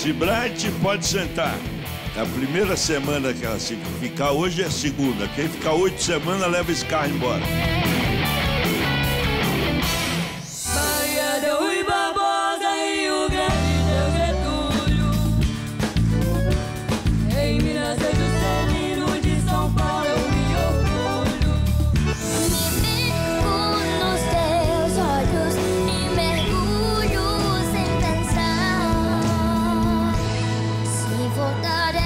Cibrante, pode sentar. A primeira semana que ela se ficar hoje é a segunda. Quem ficar 8 semanas leva esse carro embora. Bahia de Rui Barbosa, Rio Grande do Getúlio. Em Minas é Juscelino, de São Paulo eu me orgulho. Me mergulho nos teus olhos e mergulho sem pensar se voltarei.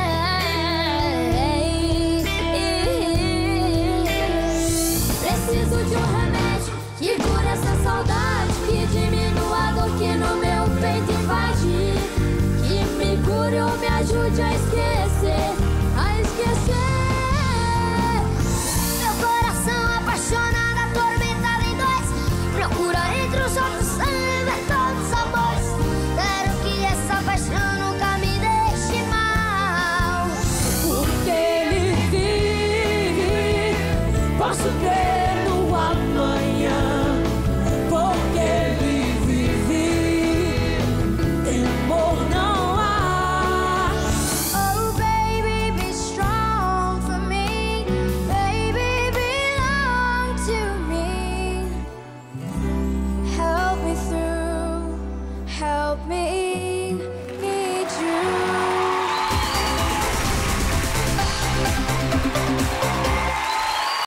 Preciso de um remédio que cure essa saudade, que diminua a dor que no meu peito invade, que me cure ou me ajude a esquecer, a esquecer. Meu coração apaixonado, atormentado em dois, procura entre os outros ver todos os amores. Quero que essa paixão nunca me deixe mal, Porque ele vive, posso crer no amanhã. Porque ele vive, temor não há. oh baby be strong for me, baby belong to me, help me through, help me